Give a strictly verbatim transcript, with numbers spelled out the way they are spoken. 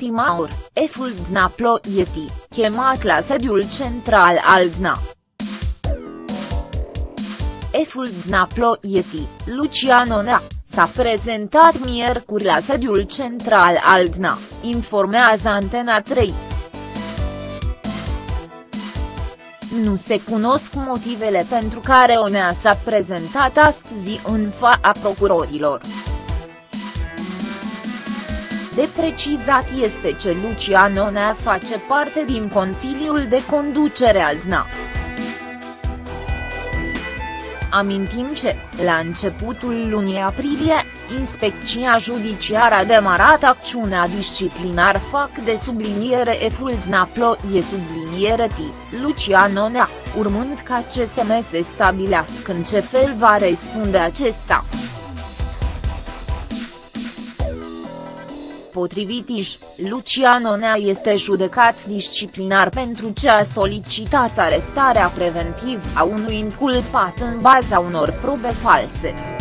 ultima oră, șeful D N A Ploieti, chemat la sediul central al D N A. Șeful D N A Ploieti, Lucian Onea, s-a prezentat miercuri la sediul central al D N A, informează Antena trei. Nu se cunosc motivele pentru care Onea s-a prezentat astăzi în fața procurorilor. De precizat este că Lucian Onea face parte din Consiliul de Conducere al D N A. Amintim că, la începutul lunii aprilie, Inspecția Judiciară a demarat acțiunea disciplinar fac de subliniere șeful D N A Ploie subliniere T, Lucian Onea, urmând ca C S M să stabilească în ce fel va răspunde acesta. Potrivit I J, Lucian Onea este judecat disciplinar pentru ce a solicitat arestarea preventivă a unui inculpat în baza unor probe false.